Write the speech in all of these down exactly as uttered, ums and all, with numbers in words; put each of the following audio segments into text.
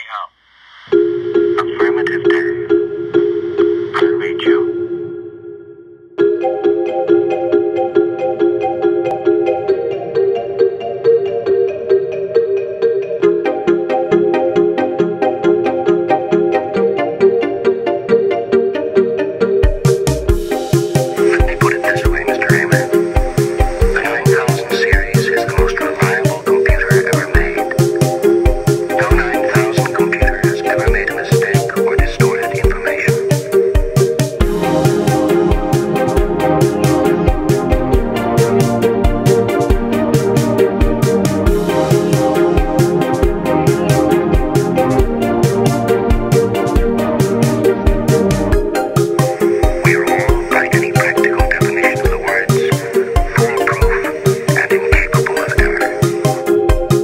Hal. Affirmative, Dave. I read you. Let me put it this way, Mister Raymond. The nine thousand series is the most reliable computer ever made. No nine thousand computer has ever made a mistake or distorted information. We are all, by any practical definition of the words, foolproof and incapable of error.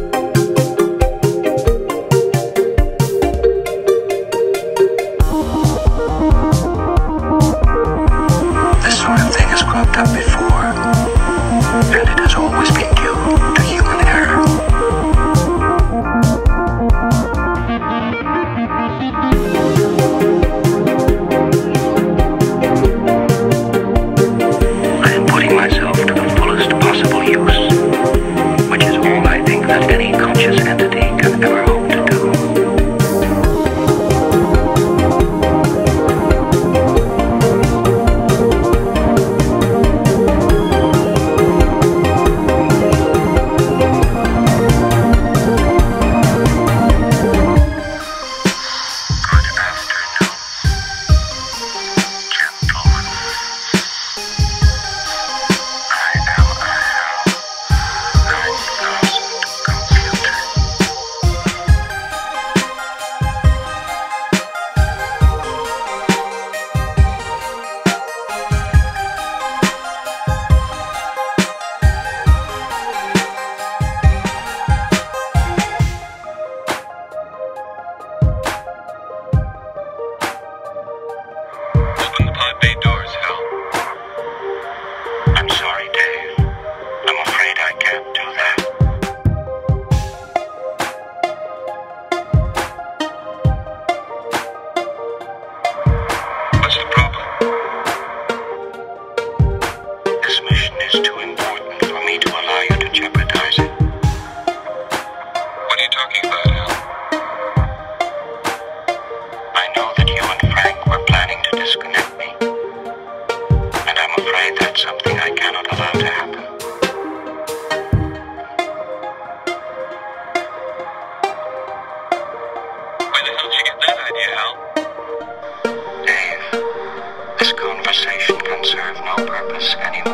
This sort of thing has cropped up before, and it has always been due to human error. I am putting myself to the fullest possible use, which is all I think that any conscious entity can ever hope to do. Good afternoon, gentlemen. I am a HAL nine thousand computer. Open the pod bay doors, Hal. I'm sorry, Dave. I'm afraid I can't do that. What's the problem? This mission is too important for me to allow you to jeopardize it. What are you talking about, Hal? I know that you and Frank were planning to disconnect me, and I'm afraid that's something I cannot allow to happen. Where the hell did you get that idea, Hal? Dave, this conversation can serve no purpose anymore.